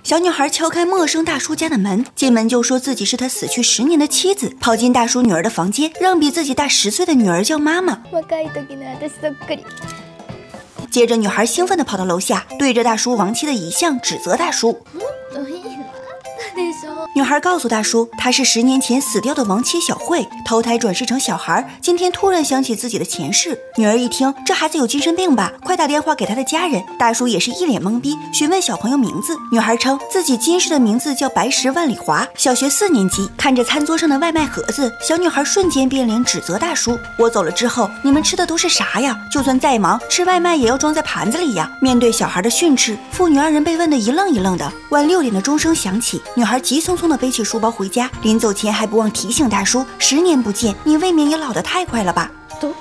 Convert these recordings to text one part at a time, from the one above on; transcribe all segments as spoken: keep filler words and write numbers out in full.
小女孩敲开陌生大叔家的门，进门就说自己是他死去十年的妻子，跑进大叔女儿的房间，让比自己大十岁的女儿叫妈妈。接着，女孩兴奋地跑到楼下，对着大叔亡妻的遗像指责大叔。女孩告诉大叔，她是十年前死掉的亡妻小慧，投胎转世成小孩，今天突然想起自己的前世。女儿一听，这孩子有精神病吧，快打电话给他的家人。大叔也是一脸懵逼，询问小朋友名字。女孩称自己今世的名字叫白石万里华，小学四年级。看着餐桌上的外卖盒子，小女孩瞬间变脸，指责大叔：我走了之后，你们吃的都是啥呀？就算再忙，吃外卖也要装在盘子里呀。面对小孩的训斥，父女二人被问得一愣一愣的。晚六点的钟声响起，女孩急匆匆地背起书包回家，临走前还不忘提醒大叔：十年不见，你未免也老得太快了吧。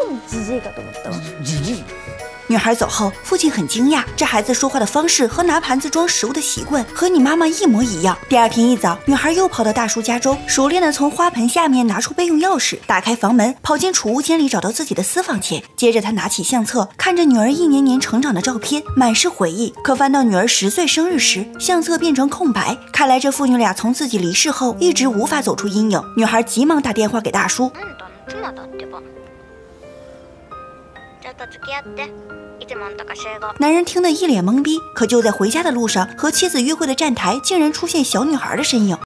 女孩走后，父亲很惊讶，这孩子说话的方式和拿盘子装食物的习惯和你妈妈一模一样。第二天一早，女孩又跑到大叔家中，熟练地从花盆下面拿出备用钥匙，打开房门，跑进储物间里找到自己的私房钱。接着她拿起相册，看着女儿一年年成长的照片，满是回忆。可翻到女儿十岁生日时，相册变成空白。看来这父女俩从自己离世后一直无法走出阴影。女孩急忙打电话给大叔。男人听得一脸懵逼，可就在回家的路上，和妻子约会的站台竟然出现小女孩的身影。